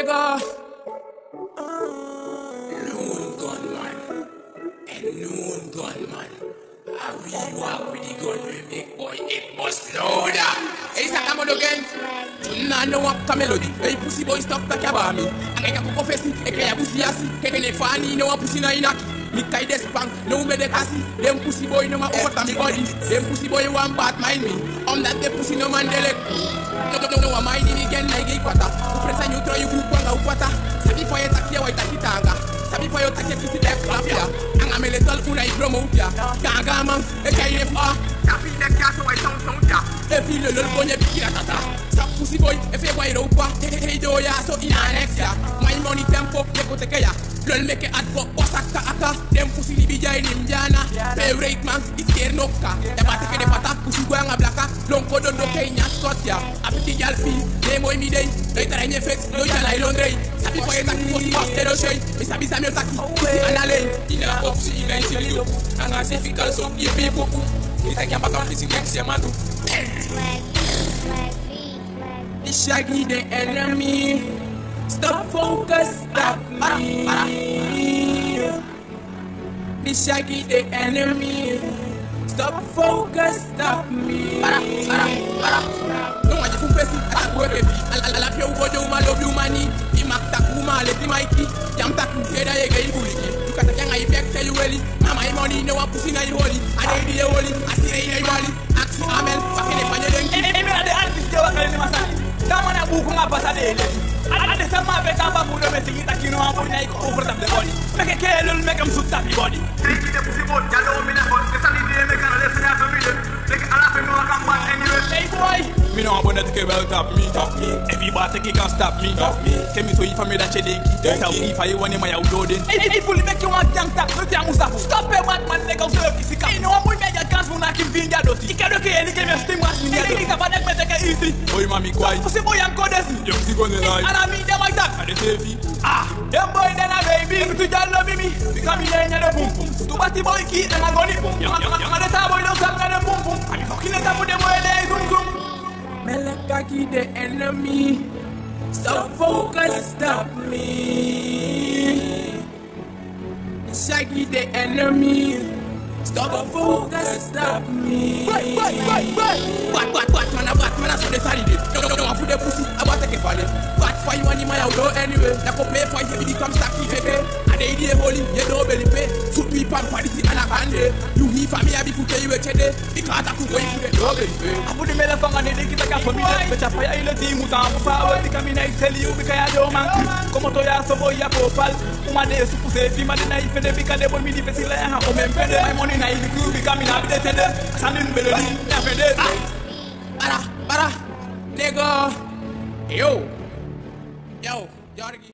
nigga. Known gunman. And known gunman. I really walk with the gun we make boy it must louder. Hey, Sakamodo again. Tuna no wap melody. Hey, pussy boy stop talking about me. Anga kukofesi, eke ya pussy asi. Keke ne fani no one pussy na inaki. Me kai despang, no me de kasi. Them pussy boy no ma over me body. Them pussy boy one bad mind me. That the pussy no man delek. No one mind me again like a quata. Press and you throw you group on the quata. Sabi for you take your white takitanga. Sabi for you take your pussy back clap ya. Anga me little kuna I promote ya. Ganga man, eke IFA. Tapi nek ya so I sound ya. If you little bonye bikira tata. Stop pussy boy, if you boy ropa. Hey do ya so in annex ya. My money tempo, neko take ya. Girl make it hot for osaka aka. Them pussy li bija in Indiana. Pay rate man, it's care no ka. Eba take the pata, pussy go anga blaka. Long kodo do Kenya Scott ya. Apeti gal fi, name boy mi day. Later in your face, no jala ilondrei. Sabi for you taki pussy off the show. Me sabi sami otaki, pussy analay. Ina popsi eventually yo. Anga se fikal so ye pe poku. Ita kya baka pussy next ya madu. The shaggy the enemy. Stop focus, stop me. The shaggy the enemy. Stop focus, stop me. No one you press it, I go baby. I love you, go do my love you money. You make that woman, let me Mikey. Jam that together, you get bully. You can't get my back, tell you well. My money, no one pussy, not you holy. I need the holy, I see the holy. Axi Amel, fucking if I didn't. Emi ada artist dia wakal ni masani. Kama na buku ngapa sadele. Ada sama beta ba mu do mesi kita kino ambo na iko over the body. Make kelul make am sutta bi body. Riki de pussy body, jalo mi na body. Kesali de make na lesa na family. Make ala fe no akamba anyway. Hey boy, me no abona take well top me. Everybody take can stop me. Tell me so if I made a chedeki. Tell me if I want my outdoing. Hey fully make you want jam tap. No te amusafu. Stop e Batman nigga so kisika. No ambo me ya chance mo na kimvinja doti. Ikado ke ele ke me steam was me. Ele ka badak me take easy. Oy mami kwai. Pussy boy am kodesi. Yo si go lie. And I mean them like that. And they say them boy then a baby. If you just love me, because me then the boom boom. To party boy key and I go ni boom. Yang ada ta boy don't sang the boom boom. I be fucking it up with them boy they zoom zoom. Melakaki the enemy. Stop focus, stop me. Shaggy the enemy. Stop focus, stop me. Batman, I saw the Saturday. No, I put the pussy, I want to take it for it. Bat for you and my outdoor anyway. I go pay for you, become stacky, baby. And they idea holy, you don't belly pay. Suit me, pan, party, and a band. You me for me, I be put you a cheddar. Because I could go into the dog. I put the mail from an edit, I got for me. But I pay a team with our power. Because I tell you, because I don't man. Come to your so boy, your profile. Uma de su puse, fima de knife, and because they want me to feel like my money. I the crew becoming updated. Standing melody, never Para, nigga. Yo,